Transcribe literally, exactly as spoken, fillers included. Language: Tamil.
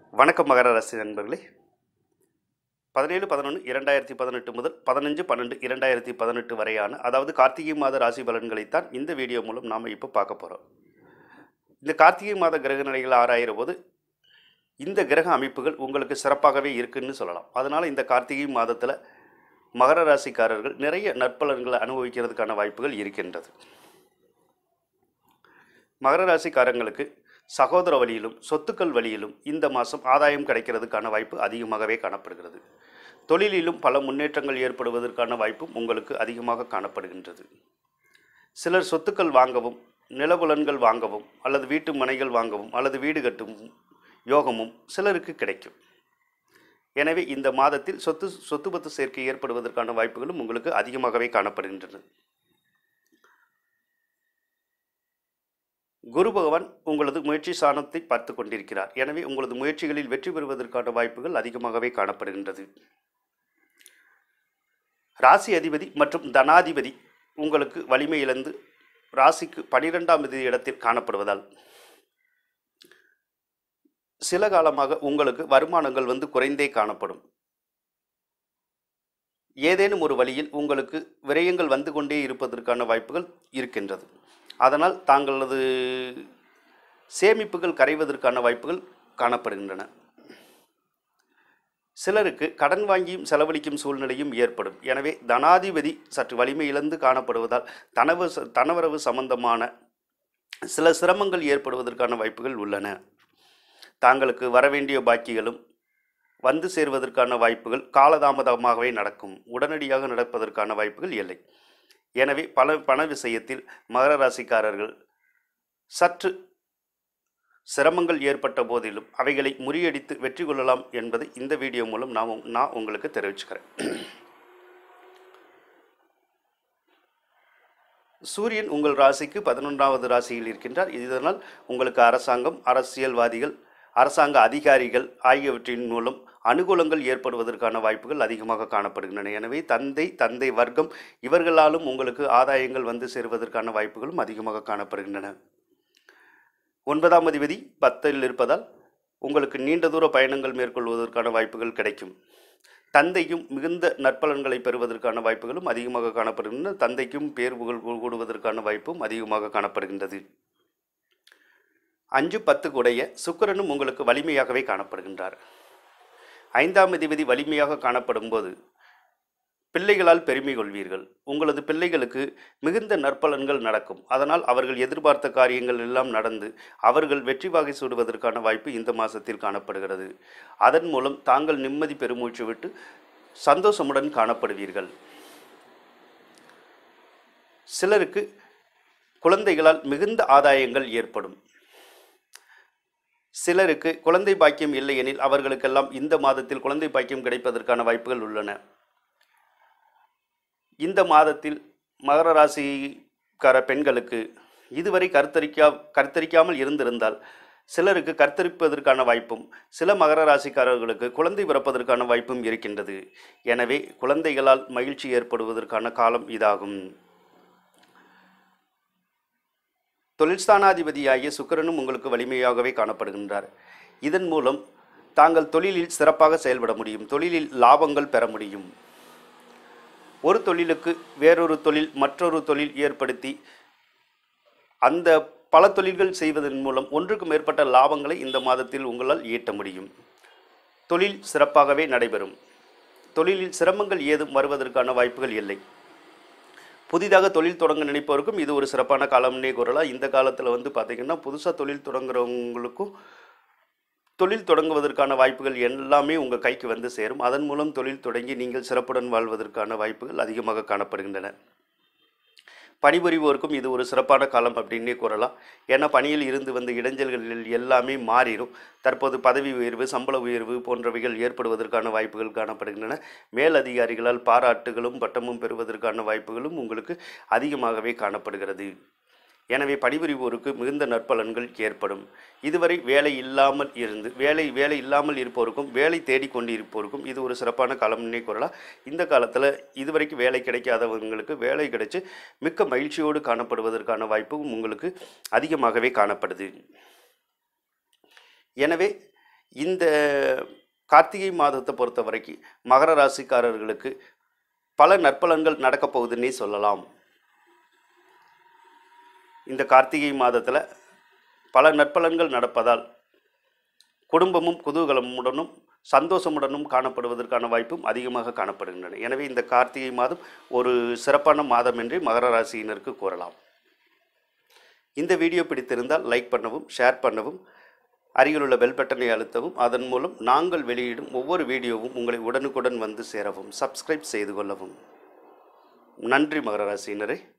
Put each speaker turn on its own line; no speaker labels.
வணக்கம் மகர ராசி நண்பர்களே. பதினேழு பதினொன்று இரண்டாயிரத்தி பதினெட்டு முதல் பதினஞ்சு பன்னெண்டு இரண்டாயிரத்தி பதினெட்டு வரையான அதாவது கார்த்திகை மாத ராசி பலன்களைத்தான் இந்த வீடியோ மூலம் நாம் இப்போ பார்க்க போகிறோம். இந்த கார்த்திகை மாத கிரக நிலைகள் ஆராயிற போது இந்த கிரக அமைப்புகள் உங்களுக்கு சிறப்பாகவே இருக்குன்னு சொல்லலாம். அதனால் இந்த கார்த்திகை மாதத்தில் மகர ராசிக்காரர்கள் நிறைய நற்பலன்களை அனுபவிக்கிறதுக்கான வாய்ப்புகள் இருக்கின்றது. மகர ராசிக்காரங்களுக்கு சகோதர வழியிலும் சொத்துக்கள் வழியிலும் இந்த மாதம் ஆதாயம் கிடைக்கிறதுக்கான வாய்ப்பு அதிகமாகவே காணப்படுகிறது. தொழிலிலும் பல முன்னேற்றங்கள் ஏற்படுவதற்கான வாய்ப்பும் உங்களுக்கு அதிகமாக காணப்படுகின்றது. சிலர் சொத்துக்கள் வாங்கவும் நிலபுலன்கள் வாங்கவும் அல்லது வீட்டு மனைகள் வாங்கவும் அல்லது வீடு கட்டும் யோகமும் சிலருக்கு கிடைக்கும். எனவே இந்த மாதத்தில் சொத்து சொத்து பத்து சேர்க்கை ஏற்படுவதற்கான வாய்ப்புகளும் உங்களுக்கு அதிகமாகவே காணப்படுகின்றன. குரு பகவான் உங்களது முயற்சி சாணத்தை பார்த்து கொண்டிருக்கிறார். எனவே உங்களது முயற்சிகளில் வெற்றி பெறுவதற்கான வாய்ப்புகள் அதிகமாகவே காணப்படுகின்றது. ராசி அதிபதி மற்றும் தனாதிபதி உங்களுக்கு வலிமை இழந்து ராசிக்கு பனிரெண்டாம் இடத்தில் காணப்படுவதால் சில காலமாக உங்களுக்கு வருமானங்கள் வந்து குறைந்தே காணப்படும். ஏதேனும் ஒரு வழியில் உங்களுக்கு விரயங்கள் வந்து கொண்டே இருப்பதற்கான வாய்ப்புகள் இருக்கின்றது. அதனால் தாங்களது சேமிப்புகள் கரைவதற்கான வாய்ப்புகள் காணப்படுகின்றன. சிலருக்கு கடன் வாங்கியும் செலவழிக்கும் சூழ்நிலையும் ஏற்படும். எனவே தனாதிபதி சற்று வலிமை இழந்து காணப்படுவதால் தனவு தனவரவு சம்பந்தமான சில சிரமங்கள் ஏற்படுவதற்கான வாய்ப்புகள் உள்ளன. தாங்களுக்கு வரவேண்டிய பாக்கிகளும் வந்து சேர்வதற்கான வாய்ப்புகள் காலதாமதமாகவே நடக்கும். உடனடியாக நடப்பதற்கான வாய்ப்புகள் இல்லை. எனவே பல பண விஷயத்தில் மகர ராசிக்காரர்கள் சற்று சிரமங்கள் ஏற்பட்ட போதிலும் அவைகளை முறியடித்து வெற்றி கொள்ளலாம் என்பதை இந்த வீடியோ மூலம் நான் நான் உங்களுக்கு தெரிவிச்சுக்கிறேன். சூரியன் உங்கள் ராசிக்கு பதினொன்றாவது ராசியில் இருக்கின்றார். இதனால் உங்களுக்கு அரசாங்கம், அரசியல்வாதிகள், அரசாங்க அதிகாரிகள் ஆகியவற்றின் மூலம் அனுகூலங்கள் ஏற்படுவதற்கான வாய்ப்புகள் அதிகமாக காணப்படுகின்றன. எனவே தந்தை தந்தை வர்க்கம் இவர்களாலும் உங்களுக்கு ஆதாயங்கள் வந்து சேருவதற்கான வாய்ப்புகளும் அதிகமாக காணப்படுகின்றன. ஒன்பதாம் அதிபதி பத்தில் இருப்பதால் உங்களுக்கு நீண்ட தூர பயணங்கள் மேற்கொள்வதற்கான வாய்ப்புகள் கிடைக்கும். தந்தையும் மிகுந்த நற்பலன்களை பெறுவதற்கான வாய்ப்புகளும் அதிகமாக காணப்படுகின்றன. தந்தைக்கும் பேர் புகழ் கூடுவதற்கான வாய்ப்பும் அதிகமாக காணப்படுகின்றது. அஞ்சு பத்து உடைய சுக்கிரனும் உங்களுக்கு வலிமையாகவே காணப்படுகின்றார். ஐந்தாம் அதிபதி வலிமையாக காணப்படும் போது பிள்ளைகளால் பெருமை கொள்வீர்கள். உங்களது பிள்ளைகளுக்கு மிகுந்த நற்பலன்கள் நடக்கும். அதனால் அவர்கள் எதிர்பார்த்த காரியங்கள் எல்லாம் நடந்து அவர்கள் வெற்றி வாகை சூடுவதற்கான வாய்ப்பு இந்த மாதத்தில் காணப்படுகிறது. அதன் மூலம் தாங்கள் நிம்மதி பெருமூச்சு விட்டு சந்தோஷமுடன் காணப்படுவீர்கள். சிலருக்கு குழந்தைகளால் மிகுந்த ஆதாயங்கள் ஏற்படும். சிலருக்கு குழந்தை பாக்கியம் இல்லை எனில் அவர்களுக்கெல்லாம் இந்த மாதத்தில் குழந்தை பாக்கியம் கிடைப்பதற்கான வாய்ப்புகள் உள்ளன. இந்த மாதத்தில் மகர ராசிக்கார பெண்களுக்கு இதுவரை கருத்தரிக்கா கருத்தரிக்காமல் இருந்திருந்தால் சிலருக்கு கருத்தரிப்பதற்கான வாய்ப்பும் சில மகர ராசிக்காரர்களுக்கு குழந்தை பிறப்பதற்கான வாய்ப்பும் இருக்கின்றது. எனவே குழந்தைகளால் மகிழ்ச்சி ஏற்படுவதற்கான காலம் இதாகும். தொழில்ஸ்தானாதிபதியாகிய சுக்கிரனும் உங்களுக்கு வலிமையாகவே காணப்படுகின்றார். இதன் மூலம் தாங்கள் தொழிலில் சிறப்பாக செயல்பட முடியும். தொழிலில் லாபங்கள் பெற முடியும். ஒரு தொழிலுக்கு வேறொரு தொழில் மற்றொரு தொழில் ஏற்படுத்தி அந்த பல தொழில்கள் செய்வதன் மூலம் ஒன்றுக்கு மேற்பட்ட லாபங்களை இந்த மாதத்தில் உங்களால் ஈட்ட முடியும். தொழில் சிறப்பாகவே நடைபெறும். தொழிலில் சிரமங்கள் ஏதும் வருவதற்கான வாய்ப்புகள் இல்லை. புதிதாக தொழில் தொடங்க நினைப்பவருக்கும் இது ஒரு சிறப்பான காலம்னே கூறலாம். இந்த காலத்தில் வந்து பார்த்திங்கன்னா புதுசாக தொழில் தொடங்குறவங்களுக்கும் தொழில் தொடங்குவதற்கான வாய்ப்புகள் எல்லாமே உங்கள் கைக்கு வந்து சேரும். அதன் மூலம் தொழில் தொடங்கி நீங்கள் சிறப்புடன் வாழ்வதற்கான வாய்ப்புகள் அதிகமாக காணப்படுகின்றன. பணிபுரிவோருக்கும் இது ஒரு சிறப்பான காலம் அப்படின்னே கூறலாம். ஏன்னா பணியில் இருந்து வந்த இடைஞ்சல்களில் எல்லாமே மாறிடும். தற்போது பதவி உயர்வு, சம்பள உயர்வு போன்றவைகள் ஏற்படுவதற்கான வாய்ப்புகள் காணப்படுகின்றன. மேல் அதிகாரிகளால் பாராட்டுகளும் பட்டமும் பெறுவதற்கான வாய்ப்புகளும் உங்களுக்கு அதிகமாகவே காணப்படுகிறது. எனவே பணிபுரிவோருக்கு மிகுந்த நற்பலன்கள் ஏற்படும். இதுவரை வேலை இல்லாமல் இருந்து வேலை வேலை இல்லாமல் இருப்போருக்கும் வேலை தேடிக்கொண்டு இருப்போருக்கும் இது ஒரு சிறப்பான காலம்னே கூறலாம். இந்த காலத்தில் இதுவரைக்கும் வேலை கிடைக்காதவங்களுக்கு வேலை கிடைச்சி மிக்க மகிழ்ச்சியோடு காணப்படுவதற்கான வாய்ப்பும் உங்களுக்கு அதிகமாகவே காணப்படுது. எனவே இந்த கார்த்திகை மாதத்தை பொறுத்த வரைக்கும் மகர ராசிக்காரர்களுக்கு பல நற்பலன்கள் நடக்கப் போகுதுன்னே சொல்லலாம். இந்த கார்த்திகை மாதத்தில் பல நற்பலன்கள் நடப்பதால் குடும்பமும் குதூகலமுடனும் சந்தோஷமுடனும் காணப்படுவதற்கான வாய்ப்பும் அதிகமாக காணப்படுகின்றன. எனவே இந்த கார்த்திகை மாதம் ஒரு சிறப்பான மாதம் என்று மகர ராசியினருக்கு கூறலாம். இந்த வீடியோ பிடித்திருந்தால் லைக் பண்ணவும், ஷேர் பண்ணவும், அருகிலுள்ள பெல் பட்டனை அழுத்தவும், அதன் மூலம் நாங்கள் வெளியிடும் ஒவ்வொரு வீடியோவும் உங்களை உடனுக்குடன் வந்து சேரவும், சப்ஸ்கிரைப் செய்து கொள்ளவும். நன்றி மகர ராசியினரே.